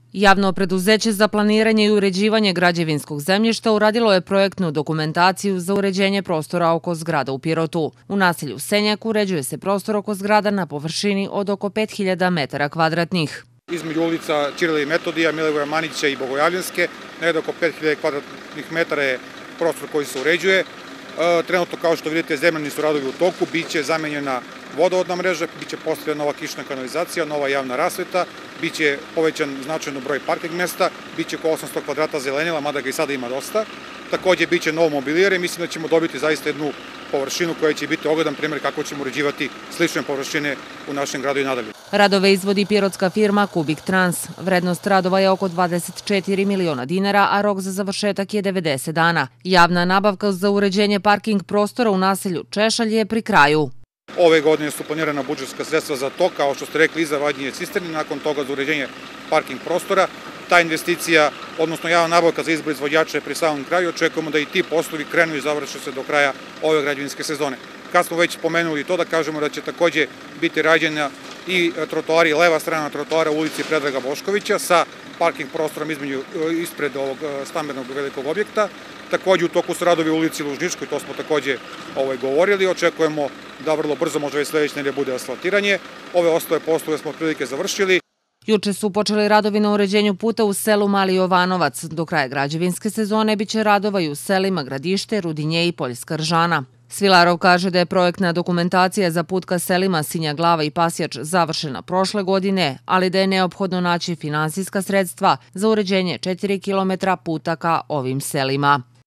Javno preduzeće za planiranje i uređivanje građevinskog zemljišta uradilo je projektnu dokumentaciju za uređenje prostora oko zgrada u Pirotu. U naselju Senjak uređuje se prostor oko zgrada na površini od oko 5000 metara kvadratnih. Između ulica Ćirila i Metodija, Milivoja Manića i Bogojavljanske, negdje oko 5000 kvadratnih metara je prostor koji se uređuje. Trenutno, kao što vidite, zemljani su radovi u toku, biće zamenjena vodovodna mreža, biće postavljena nova kišna kanalizacija, nova javna rasveta, biće povećan značajno broj parking mesta, biće oko 800 kvadrata zelenila, mada ga i sada ima dosta. Takođe, biće novo mobilijer i mislim da ćemo dobiti zaista jednu površinu koja će biti ogledan primjer kako ćemo uređivati slične površine u našem gradu i nadalje. Radove izvodi pirotska firma Kubik Trans. Vrednost radova je oko 24 miliona dinara, a rok za završetak je 90 dana. Javna nabavka za uređenje parking prostora u naselju Češalj je pri kraju. Ove godine su planirana budžetska sredstva za to, kao što ste rekli, i za vađenje cisterni, nakon toga za uređenje parking prostora. Ta investicija, odnosno javna nabavka za izbor izvođača je pri samom kraju. Očekujemo da i ti poslovi krenu i završe se do kraja ove građevinske sezone. Kad smo već pomenuli to, da kažemo da će takođe biti rađena i trotoari, leva strana trotoara u ulici Predraga Boškovića sa parking prostorom ispred ovog stambenog velikog objekta. Takođe u toku su radovi u ulici Lužničkoj, to smo takođe govorili. Očekujemo da vrlo brzo, možda već sledeće nedelje, bude asfaltiranje. Ove ostale poslove smo otprilike završili. Juče su počeli radovi na uređenju puta u selu Mali Jovanovac. Do kraja građevinske sezone biće radova i u selima Gradište, Rudinje i Poljska Ržana. Svilarov kaže da je projektna dokumentacija za put ka selima Sinja Glava i Pasjač završena prošle godine, ali da je neophodno naći finansijska sredstva za uređenje 4 kilometra puta ka ovim selima.